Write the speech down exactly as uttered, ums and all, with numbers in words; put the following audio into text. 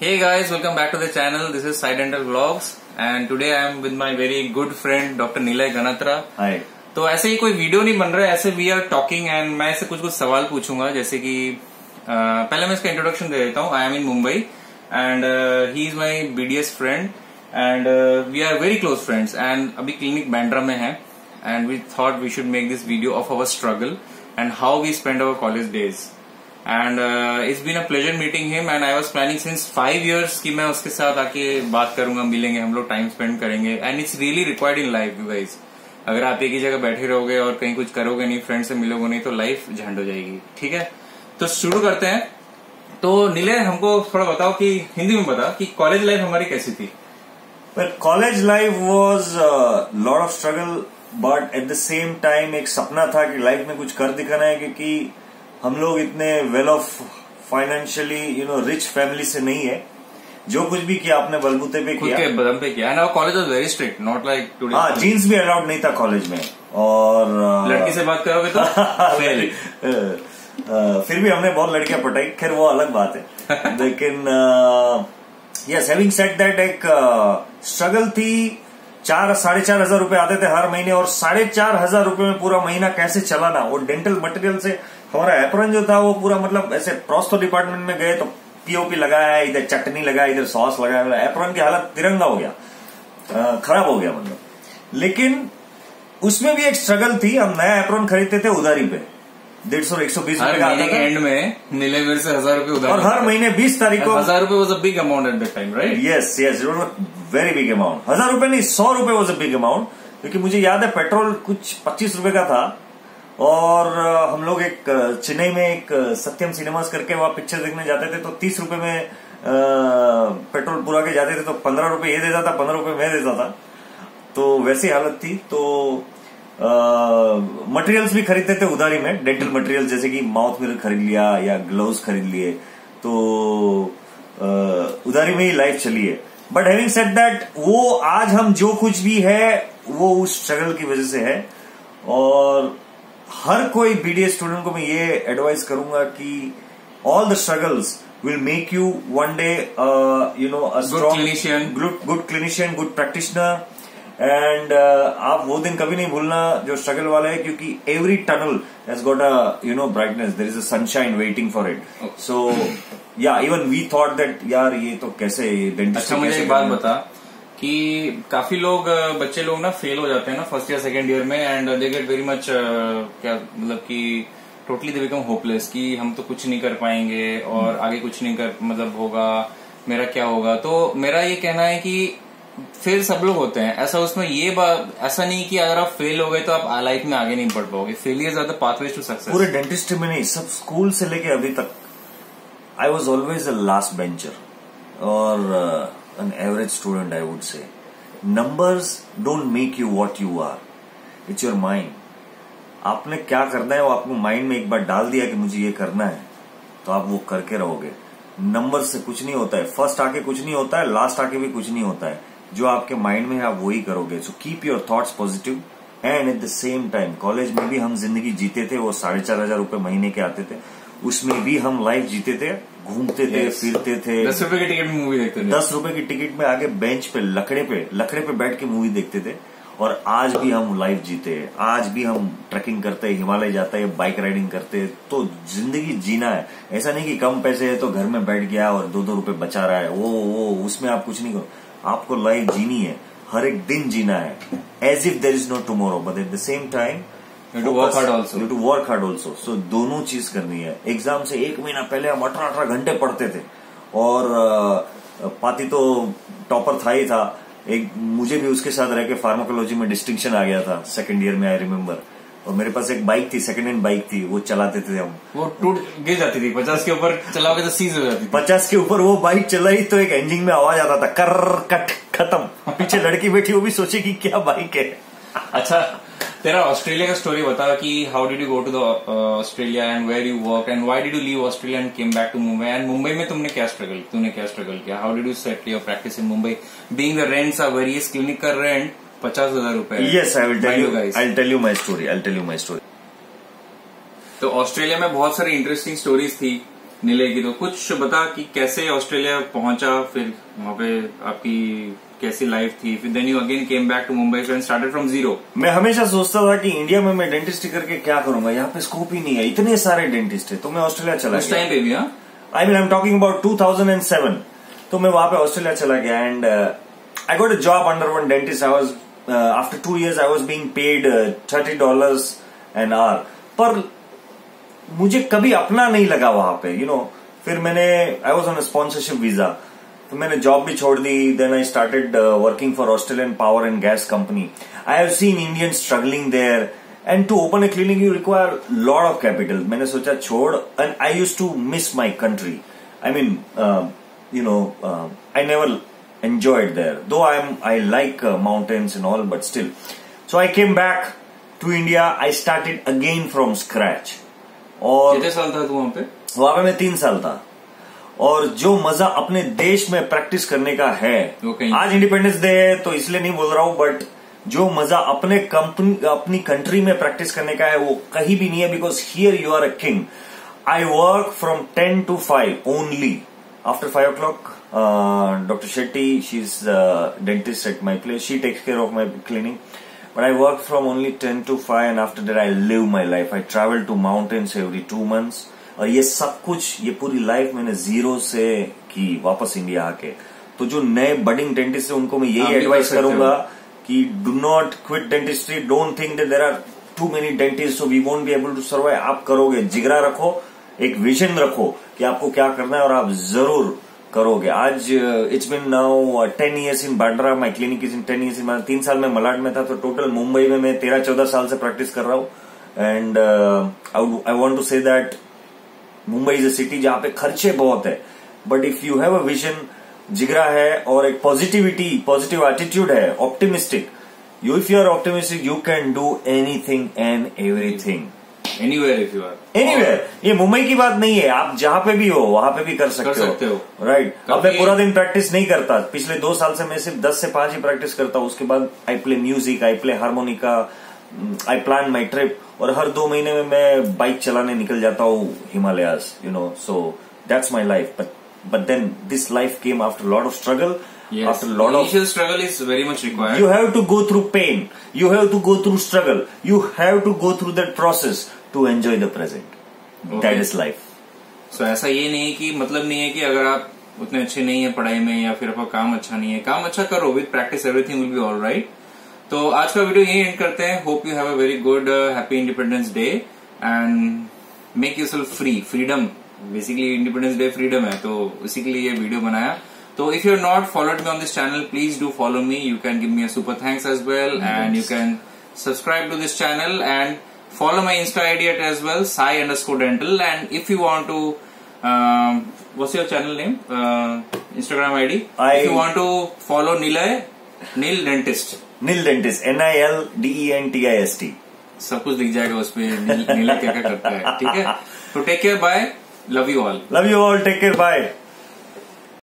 Hey guys, welcome back to the channel. This is Side Dental Vlogs and today I am with my very good friend Doctor Nilay Ganatra. Hi. तो ऐसे ही कोई video नहीं बन रहा है, ऐसे we are talking and मैं ऐसे कुछ कुछ सवाल पूछूंगा जैसे कि uh, पहले मैं इसका इंट्रोडक्शन दे देता हूँ. I am in Mumbai and he is my BDS friend and we are very close friends and अभी क्लिनिक बैंड्रा में है and we thought we should make this video of our struggle and how we spend our college days. And it's been a pleasure meeting him and I was planning since five years कि मैं उसके साथ आके बात करूंगा, मिलेंगे, हम लोग टाइम स्पेंड करेंगे and it's really required in life you guys. अगर आप एक ही जगह बैठे रहोगे और कहीं कुछ करोगे नहीं, फ्रेंड से मिलोगे नहीं तो लाइफ झंड हो जाएगी. ठीक है, तो शुरू करते हैं. तो नीले हमको थोड़ा बताओ कि हिंदी में बता कि कॉलेज लाइफ हमारी कैसी थी. College life was lot of struggle but at the same time एक सपना था कि लाइफ में कुछ कर दिखाना है, क्योंकि हम लोग इतने well off financially you know rich family से नहीं है. जो कुछ भी किया आपने बलबूते पे किया, खुद के बदम पे किया. And our college was very strict, not like today. हाँ, जीन्स भी अलाउड नहीं था कॉलेज में. और लड़की से बात करोगे तो फेल. फिर भी हमने बहुत लड़कियां पटाई, खैर वो अलग बात है. लेकिन यस, हैविंग सेड दैट एक स्ट्रगल थी. चार साढ़े चार हजार रूपये आते थे हर महीने और साढ़े चार हजार रूपये में पूरा महीना कैसे चलाना. और डेंटल मटेरियल से हमारा एप्रन जो था वो पूरा मतलब ऐसे प्रोस्थो डिपार्टमेंट में गए तो पीओपी लगाया है, इधर चटनी लगाया, इधर सॉस लगाया, एप्रन की हालत तिरंगा हो गया, खराब हो गया मतलब. लेकिन उसमें भी एक स्ट्रगल थी. हम नया एप्रन खरीदते थे उधारी पे, डेढ़ सौ एक सौ बीस रुपए का आता था. एंड में नीले मेरे से हजार रुपए उधार और हर महीने बीस तारीख को हजार रुपए was a big amount at that time, right? Yes yes, very big amount. हजार रुपए नहीं, सौ रुपए वाज अ बिग अमाउंट. क्योंकि मुझे याद है पेट्रोल कुछ पच्चीस रुपए का था और हम लोग एक चेन्नई में एक सत्यम सिनेमास करके वहां पिक्चर देखने जाते थे तो तीस रुपए में पेट्रोल पूरा के जाते थे तो पंद्रह रुपए ये देता था, पंद्रह रुपए मैं देता था. तो वैसी हालत थी. तो मटेरियल्स भी खरीदते थे उधारी में, डेंटल मटेरियल जैसे कि माउथ मिरर खरीद लिया या ग्लव्स खरीद लिए, तो उधारी में ही लाइफ चली है. बट हैविंग सेड दैट, वो आज हम जो कुछ भी है वो उस स्ट्रगल की वजह से है. और हर कोई बीडीएस स्टूडेंट को मैं ये एडवाइस करूंगा कि all the struggles will make you one day you know a strong clinician, good clinician, good practitioner. And आप वो दिन कभी नहीं भूलना जो स्ट्रगल वाला है, क्योंकि every tunnel has got a you know brightness, there is a sunshine waiting for it. So yeah even we thought that यार ये तो कैसे डेंटिस्ट. अच्छा, मुझे एक बात बता कि काफी लोग बच्चे लोग ना फेल हो जाते हैं ना फर्स्ट ईयर सेकंड ईयर में and they get very much क्या मतलब कि टोटली दे बिकम होपलेस कि हम तो कुछ नहीं कर पाएंगे और आगे कुछ नहीं कर मतलब होगा, मेरा क्या होगा. तो मेरा ये कहना है कि फेल सब लोग होते हैं, ऐसा उसमें ये बात ऐसा नहीं कि अगर आप फेल हो गए तो आप लाइफ में आगे नहीं बढ़ पाओगे. Failure are the pathways to success. पूरे डेंटिस्ट्री में नहीं, सब स्कूल से लेके अभी तक I was always a last bencher और an average student, I would say. Numbers don't make you what you are. It's your mind. आपने क्या करना है वो आपको माइंड में एक बार डाल दिया कि मुझे ये करना है तो आप वो करके रहोगे. नंबर से कुछ नहीं होता है, फर्स्ट आके कुछ नहीं होता है, लास्ट आके भी कुछ नहीं होता है. जो आपके माइंड में है आप वही करोगे. So keep your thoughts positive and at the same time college में भी हम जिंदगी जीते थे. वो साढ़े चार हजार रूपये महीने के आते थे, उसमें भी हम लाइफ जीते थे, घूमते थे, yes. फिरते थे. दस रुपए की टिकट में मूवी देखते थे. दस रुपए की टिकट में आगे बेंच पे लकड़े पे लकड़े पे बैठ के मूवी देखते थे. और आज भी हम लाइफ जीते हैं, आज भी हम ट्रैकिंग करते हैं, हिमालय जाते हैं, बाइक राइडिंग करते हैं. तो जिंदगी जीना है. ऐसा नहीं कि कम पैसे है तो घर में बैठ गया और दो दो रुपए बचा रहा है, वो वो उसमें आप कुछ नहीं करो. आपको लाइफ जीनी है, हर एक दिन जीना है as if there is no tomorrow. But at the same time You to work hard also. You to work hard also. So दोनों चीज करनी है. एग्जाम से एक महीना पहले हम अठारह अठारह घंटे पढ़ते थे और पाती तो टॉपर था ही था. एक मुझे भी उसके साथ रह के फार्माकोलॉजी में डिस्टिंक्शन आ गया था सेकंड ईयर में, आई रिमेम्बर. और मेरे पास एक बाइक थी, सेकंड हैंड बाइक थी, वो चलाते थे हम. वो टूट गिर जाती थी, पचास के ऊपर चलाओगे तो सीज हो जाती थी. पचास के ऊपर वो बाइक चलाई तो एक इंजन में आवाज आता था, कर कट खत्म. पीछे लड़की बैठी, वो भी सोचे कि क्या बाइक है. अच्छा, तेरा ऑस्ट्रेलिया का स्टोरी बता कि how did you go to the Australia and where you work and why did you leave Australia and came back to Mumbai. And Mumbai में तुमने क्या स्ट्रगल तूने क्या स्ट्रगल किया. How did you set your practice in Mumbai being the rents are various. Clinic का rent पचास हजार रुपए. Yes, I will tell you I will tell you my story I will tell you my story. तो Australia में बहुत सारी interesting stories थी नीले की। तो कुछ बता कि कैसे ऑस्ट्रेलिया पहुंचा, फिर वहां पे आपकी कैसी लाइफ थी, फिर then you again came back to Mumbai and started from zero. मैं हमेशा सोचता था कि इंडिया में मैं डेंटिस्ट्री करके क्या करूंगा, यहाँ पे स्कोप ही नहीं है, इतने सारे डेंटिस्ट है, तो मैं ऑस्ट्रेलिया चला गया। उस टाइम पे भी हाँ, I mean I am talking about two thousand seven. तो मैं वहां पे ऑस्ट्रेलिया चला गया and I got a job under one dentist. I was after two years I was being paid thirty dollars an hour, पर मुझे कभी अपना नहीं लगा वहां पे, यू नो। फिर मैंने I was on a sponsorship visa, तो मैंने जॉब भी छोड़ दी। Then I started working for Australian power and gas company. I have seen Indian struggling there and to open a clinic you require lot of capital. मैंने सोचा छोड़, and I used to miss my country. I mean you know I never enjoyed there, though I am I like uh, mountains and all, but still. So I came back to India. I started again from scratch. और कितने साल था तू वहां पे? वहां पे मैं तीन साल था। और जो मजा अपने देश में प्रैक्टिस करने का है, आज इंडिपेंडेंस डे है तो इसलिए नहीं बोल रहा हूं, बट जो मजा अपने कंपनी अपनी कंट्री में प्रैक्टिस करने का है वो कहीं भी नहीं है, because here you are a king. I work from ten to five only. After five o'clock, uh, Doctor Shetty, she's a dentist at my place. She takes care of my clinic. But I work from only ten to five, and after that I live my life. I travel to mountains every two months. और ये सब कुछ, ये पूरी life मैंने zero से की वापस इंडिया आके। तो जो नए बडिंग डेंटिस्ट है उनको मैं यही एडवाइस करूंगा कि do not quit dentistry. Don't think that there are too many dentist so we won't be able to survive. आप करोगे, जिगरा रखो, एक विजन रखो कि आपको क्या करना है और आप जरूर करोगे। आज it's been now ten years in Bandra, my clinic is in ten years in. तीन साल में मलाड में था, तो टोटल मुंबई में मैं तेरह चौदह साल से प्रैक्टिस कर रहा हूं। And I want to say that Mumbai is a city जहां पे खर्चे बहुत है, but if you have a vision, जिगरा है और एक पॉजिटिविटी, पॉजिटिव एटीट्यूड है, optimistic, you if you are optimistic you can do anything and everything. Anywhere if you are. Anywhere. ये मुंबई की बात नहीं है, आप जहां पे भी हो वहां पे भी कर सकते, कर सकते हो, हो। राइट। अब मैं पूरा दिन प्रैक्टिस नहीं करता, पिछले दो साल से मैं सिर्फ दस से पांच ही प्रैक्टिस करता हूँ। उसके बाद I play music, I play harmonica, I plan my trip, और हर दो महीने में मैं बाइक चलाने निकल जाता हूँ Himalayas, you know. So that's my life. But but then this life came after lot of struggle. Yes. After a lot Initial of struggle is very much required. You have to go through pain. You have to go through struggle. You have to go through that process to enjoy the present. Okay. That is life. So ऐसा ये नहीं कि मतलब नहीं है कि अगर आप उतने अच्छे नहीं है पढ़ाई में या फिर आपका काम अच्छा नहीं है, काम अच्छा करो, with practice everything will be all right. तो आज का वीडियो यही एंड करते हैं। Hope you have a very good happy independence day and make yourself free. Freedom basically, independence day freedom है, तो इसी के लिए ये वीडियो बनाया। So if you're not followed me on this channel, please do follow me. You can give me a super thanks as well, yes. And you can subscribe to this channel and follow my Insta I D at as well, Sai underscore dental. And if you want to, um, what's your channel name? Uh, Instagram I D. I, if you want to follow Nilay, Nil Dentist. Nil Dentist. N I L D E N T I S T. सब कुछ दिख जाएगा उसपे, नीला क्या क्या करता है, ठीक है? तो take care, bye, love you all. Love you all. Take care. Bye.